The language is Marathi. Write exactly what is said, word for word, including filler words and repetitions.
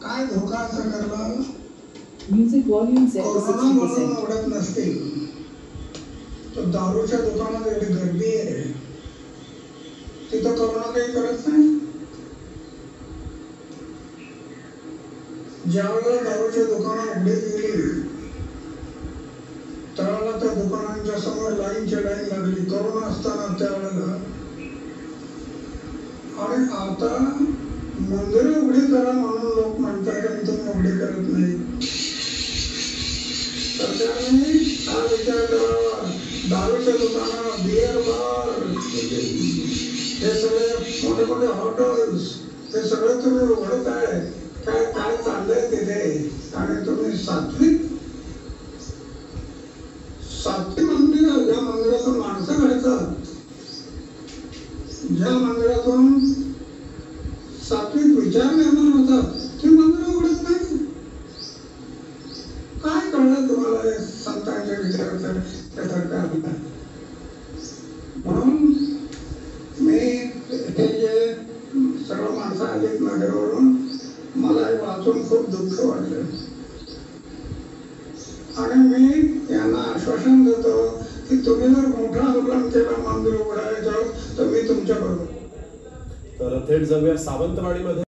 काय धोका असा करला म्युझिक व्हॉल्यूम सेट कोरोना म्हणून उडत नसतील तर दारूच्या दुकानात एवढी गर्दी आहे तिथं कोरोना काही करत नाही. ज्यावेळेला दारूच्या दुकानं उघडी गेली त्यावेळेला त्या दुकानांच्या समोर लाईनची लाईन लागली कोरोना असताना त्यावेळेला. आणि आता मंदिरं उघडी करा म्हणून लोक म्हणतात आणि तुम्ही उघडी करत नाही. सरकारने हा विचार करावा दारूच्या दुकानं बिअर बार हे सगळे मोठे मोठे हॉटेल्स हे सगळे तुम्ही उघडत आहे काय काय चाललंय तिथे. आणि तुम्ही सात्विक सात्विक मंदिर ज्या मंदिरातून माणसं घडतात ज्या मंदिरातून सात्विक विचार निर्माण होतात ती मंदिरं उघडत नाही. काय कळलं तुम्हाला संतांच्या विचाराचं त्यासारखं. म्हणून मी हे जे सर्व माणसं आलीत नगरवरून मला हे वाचून खूप दुःख वाटलं आणि मी यांना आश्वासन देतो की तुम्ही जर मोठा आंदोलन केलं मंदिर उघडायचं तर मी तुमच्या बरोबर. तर थेट जाऊया सावंतवाडीमध्ये.